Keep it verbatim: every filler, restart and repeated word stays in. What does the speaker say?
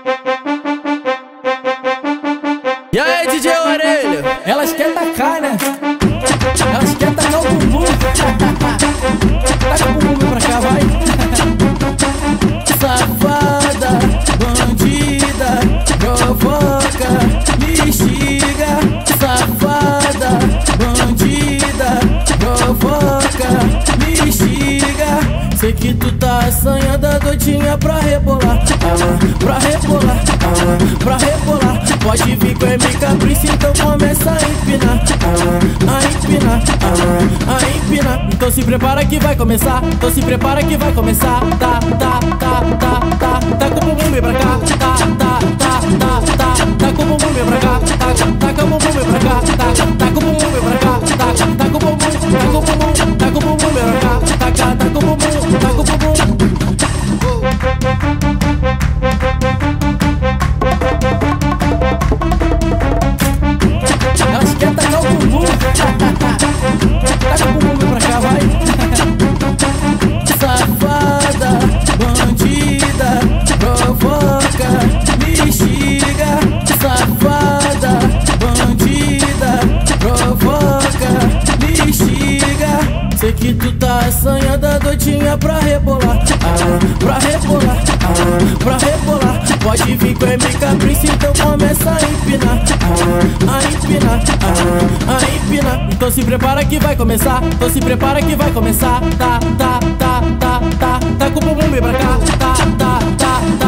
E aí, D J Orelha? Elas querem tacar, né? Elas querem tacar o bumbum. Taca o bumbum pra cá, vai. Safada, bandida, provoca, me instiga. Safada, bandida, provoca, me instiga. Sei que tu tá assanhada, doidinha pra rebolar, ah, pra rebolar, ah, pra rebolar. Pode vir com M Caprice, então começa a empinar, ah, a empinar, ah, a empinar. Então se prepara que vai começar, então se prepara que vai começar. Tá, tá, tá, tá, tá, tá com o bumbum vem pra cá. Tá, tá, tá, tá, tá, tá com o bumbum vem pra cá. Tá, tá com o bumbum vem pra cá. Tá, tá com o bumbum vem pra cá. Tá, tá com o bumbum, tá com o bumbum, tá com o bumbum vem pra cá. Tá, tá, tá com o bumbum, tá com o bumbum. Elas querem tacar o bumbum. Taca o bumbum pra cá, vai. Safada, bandida, provoca, me instiga. Safada, bandida, provoca, me instiga. Sei que tu tá assanhada, doidinha pra rebolar, ah, pra rebolar, ah, pra rebolar. Pode vir com M Caprice, então começa a empinar, ah, a empinar, ah, a empinar. Então se prepara que vai começar, então se prepara que vai começar. Tá, tá, tá, tá, tá, tá com o bumbum vem pra cá. Tá, tá, tá, tá.